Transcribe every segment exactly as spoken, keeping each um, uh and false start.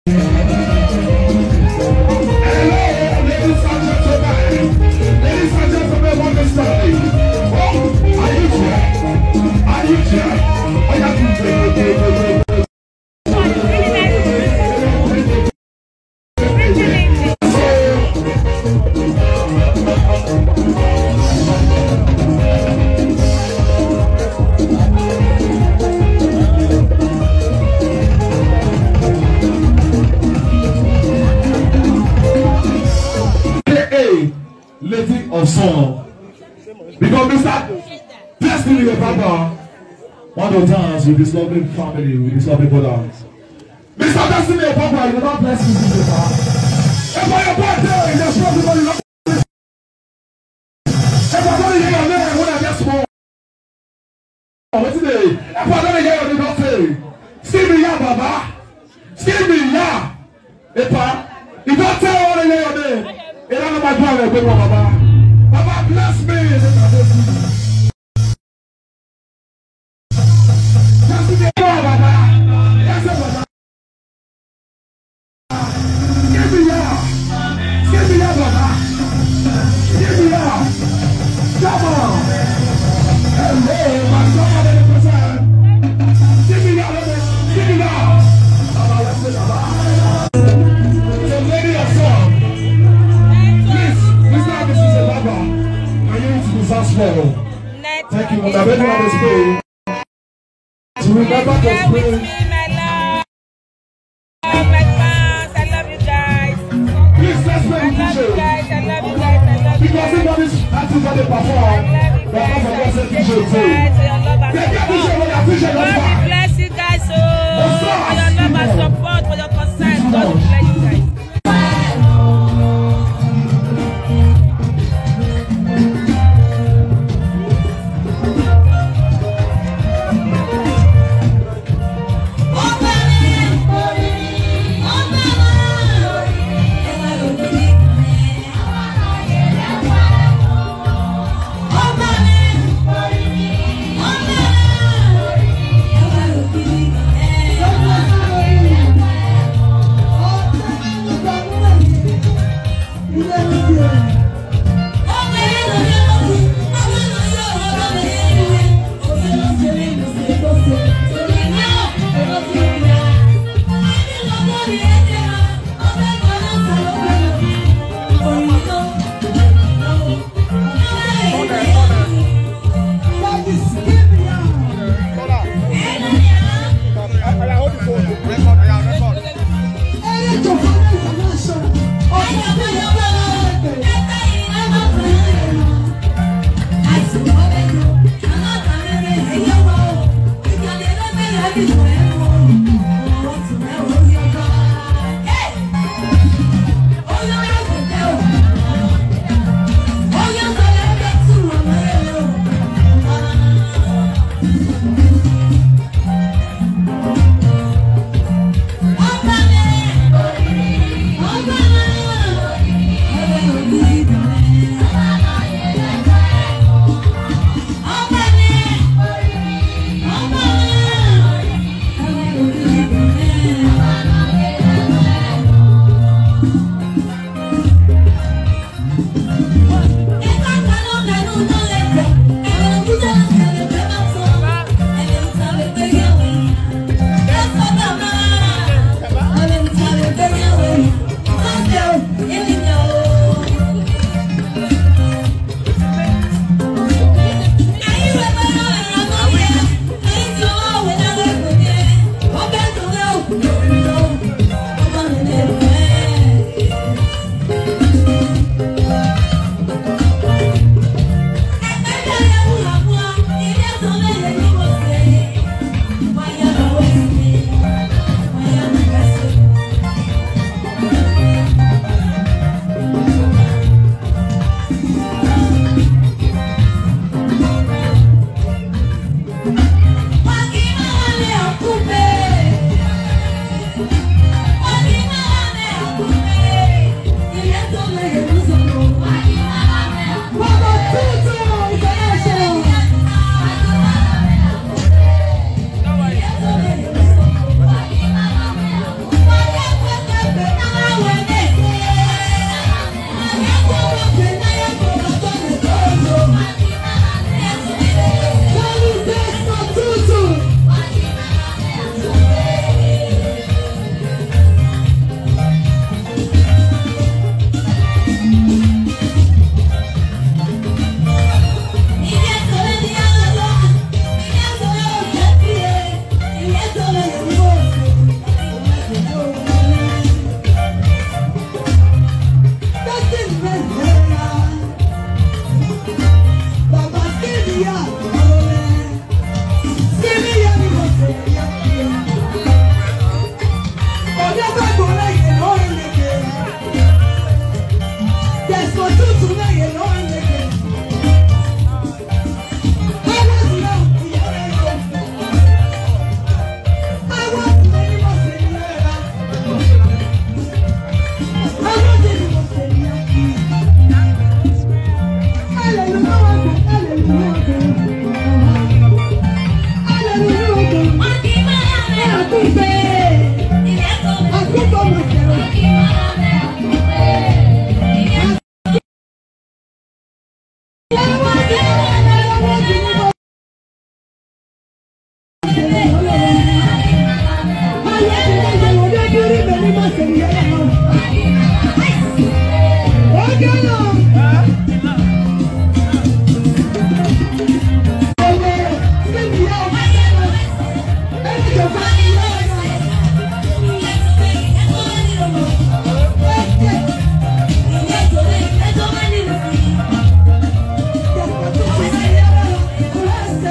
Of song because Mister Destiny your papa one of the times with this lovely family, with this lovely brother. Mister Destiny your papa, you not bless me with your papa. If I your birthday, you just want to love me. If I don't hear your name when I get small, what's today? If I don't hear your name, don't say, see me ya, Baba. See me ya. If I, you don't tell all the hear your name. You don't know my brother, good one, Baba. Baba bless me. Just give me more, Baba. Yes, Baba. Give me more. Give me more, Baba. Give me more. Come on. Hello, my God, in the present. Give me more. Give me more. Baba, let's go, Baba. So, lady of song. This is a lover. I need to disaster. Thank you, Mother. Let me have this prayer. To remember to pray. My love, my fans, I love you guys. Please, let's play I the love show. you guys, I love you guys, I love you Because guys. everybody's acting how they perform. But I'm going to say the show too. They get the show when I appreciate God that. bless you guys so for your love and support, for your concern. God bless you guys. Oh,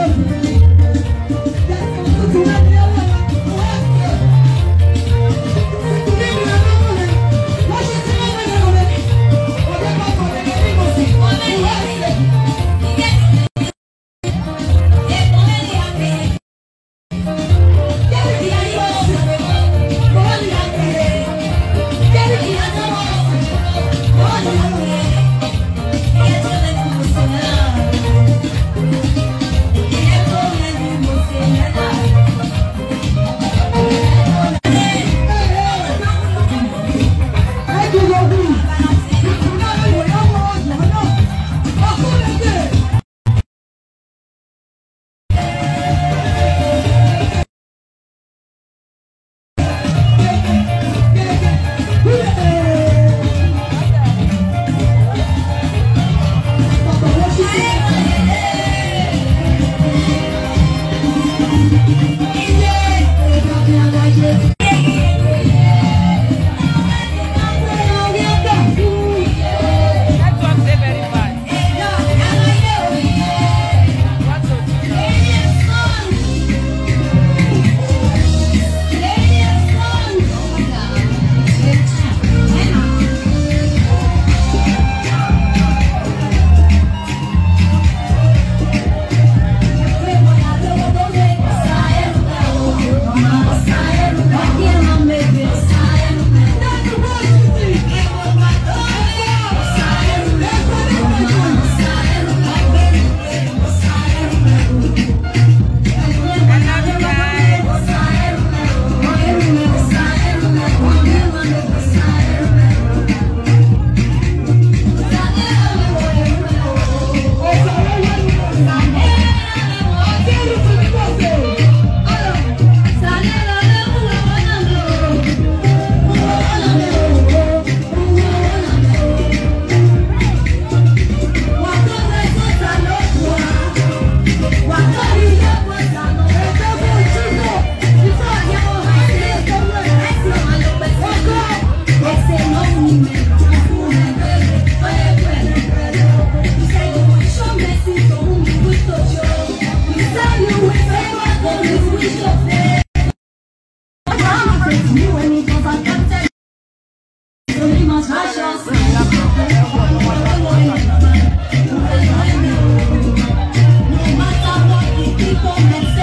No matter what the people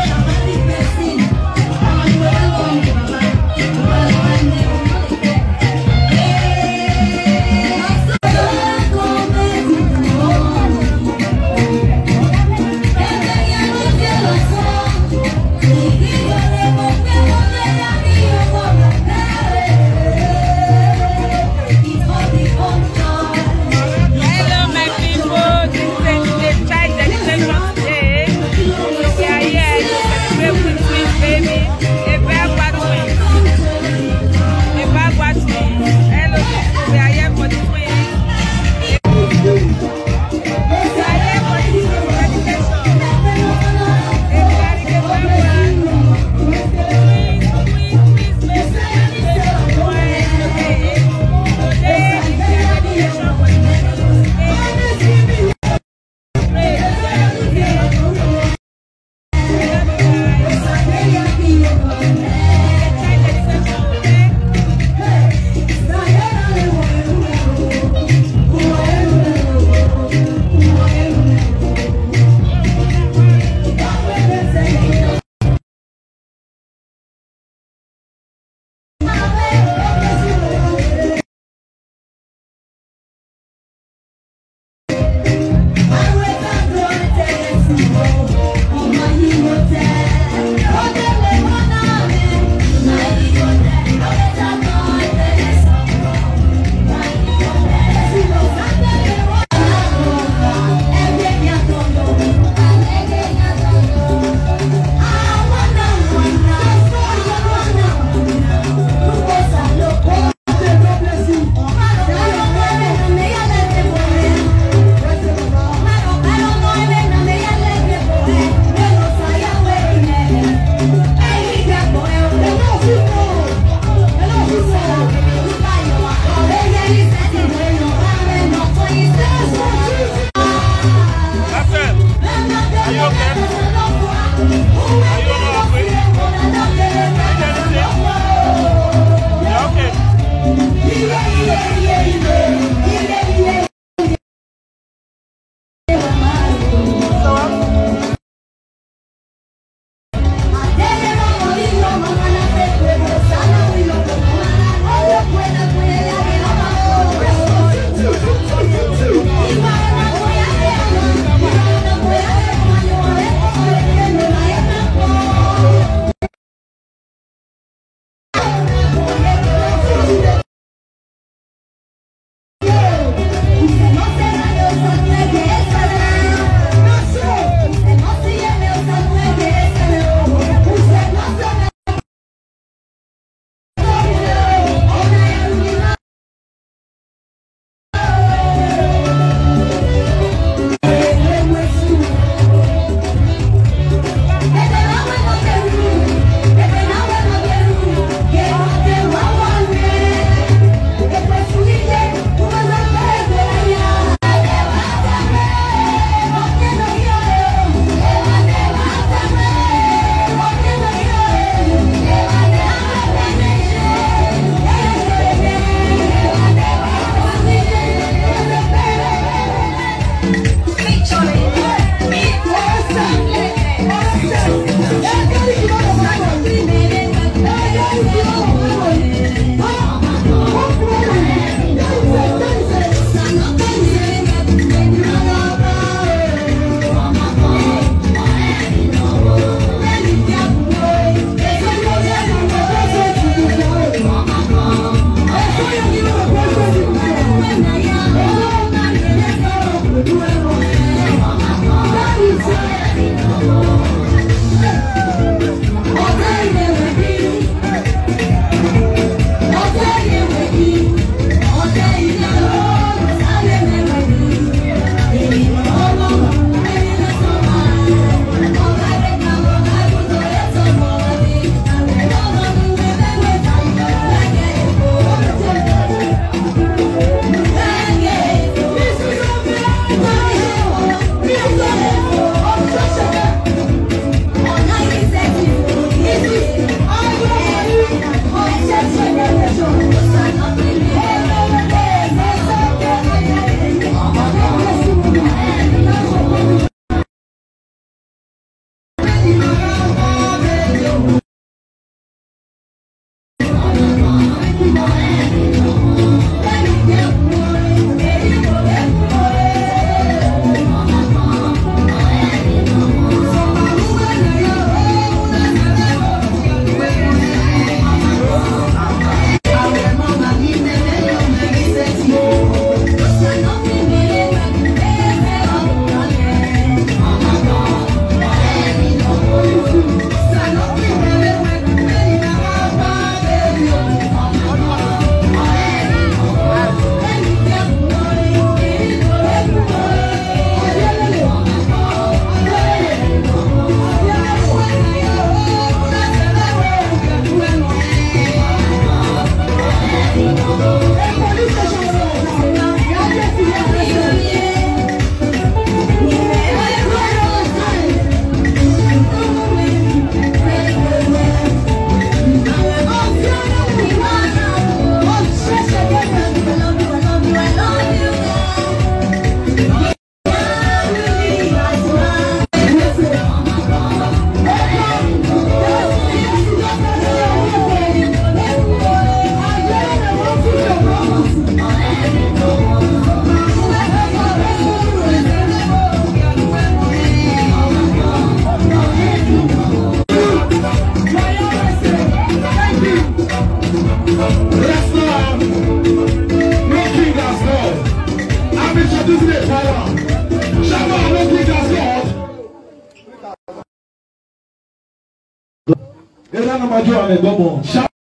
Ela na majo ame gomo.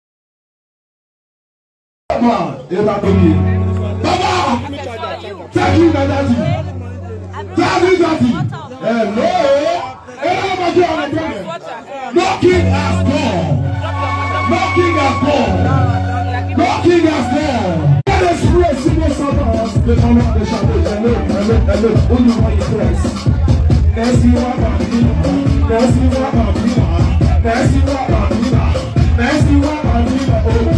Baba, ela tobi. Baba, thank you, Daddy. Thank you, Daddy. Hello. Ela na majo ame gomo. Knocking has gone. Knocking has gone. Knocking has gone. Let us pray, single Sabbath. The come out the shadow. Hello, hello, hello. Only one press. Let's see what I'm doing. Let's see what I'm doing. Let's see what I'm doing. Let's see what I'm doing.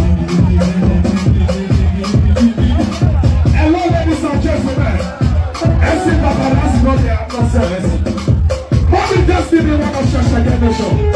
Hello, ladies and gentlemen. S C Paparazzi got the atmosphere. What is destiny? One of Shasha Generation.